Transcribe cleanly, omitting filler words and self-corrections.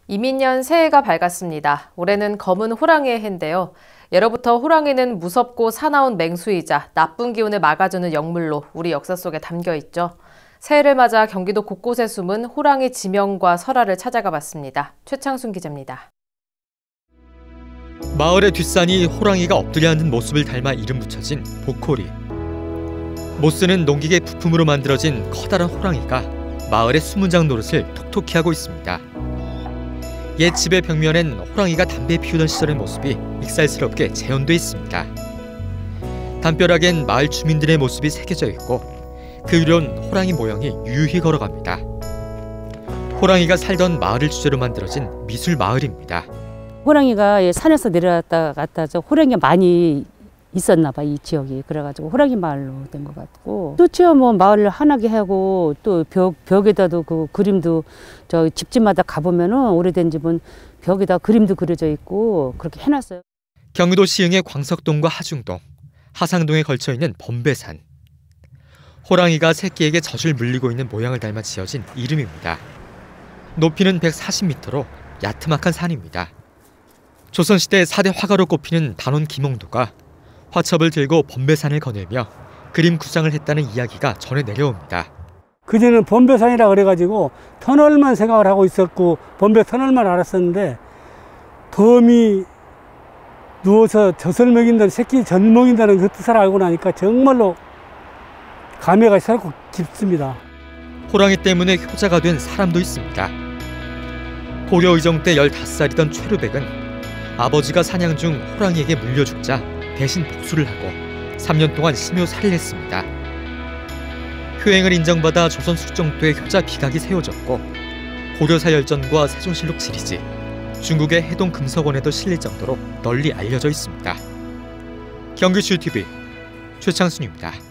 이민년 새해가 밝았습니다. 올해는 검은 호랑이의 해인데요. 예로부터 호랑이는 무섭고 사나운 맹수이자 나쁜 기운을 막아주는 영물로 우리 역사 속에 담겨 있죠. 새해를 맞아 경기도 곳곳에 숨은 호랑이 지명과 설화를 찾아가 봤습니다. 최창순 기자입니다. 마을의 뒷산이 호랑이가 엎드려 앉은 모습을 닮아 이름 붙여진 보코리. 못쓰는 농기계 부품으로 만들어진 커다란 호랑이가 마을의 수문장 노릇을 톡톡히 하고 있습니다. 옛 집의 벽면엔 호랑이가 담배 피우던 시절의 모습이 익살스럽게 재현돼 있습니다. 담벼락엔 마을 주민들의 모습이 새겨져 있고 그 위론 호랑이 모형이 유유히 걸어갑니다. 호랑이가 살던 마을을 주제로 만들어진 미술 마을입니다. 호랑이가 산에서 내려왔다 갔다 호랑이가 많이 있었나 봐, 이 지역이. 그래가지고 호랑이 마을로 된 것 같고. 좋죠. 뭐 마을을 환하게 하고 또 벽에다도 그 그림도 저 집집마다 가보면은 오래된 집은 벽에다 그림도 그려져 있고 그렇게 해놨어요. 경기도 시흥의 광석동과 하중동, 하상동에 걸쳐 있는 범배산. 호랑이가 새끼에게 젖을 물리고 있는 모양을 닮아 지어진 이름입니다. 높이는 140m로 야트막한 산입니다. 조선시대 4대 화가로 꼽히는 단원 김홍도가 화첩을 들고 범배산을 거닐며 그림 구상을 했다는 이야기가 전해 내려옵니다. 그전에는 범배산이라 그래가지고 터널만 생각을 하고 있었고 범배 터널만 알았었는데 범이 누워서 젖을 먹인다는 새끼 젖 먹인다는 그 뜻을 알고 나니까 정말로 감회가 새롭고 깊습니다. 호랑이 때문에 효자가 된 사람도 있습니다. 고려 의정 때 15살이던 최루백은 아버지가 사냥 중 호랑이에게 물려 죽자 대신 복수를 하고 3년 동안 심요살이를 했습니다. 효행을 인정받아 조선 숙정도에 효자 비각이 세워졌고 고려사 열전과 세종실록 지리지, 중국의 해동 금석원에도 실릴 정도로 널리 알려져 있습니다. 경기슈TV 최창순입니다.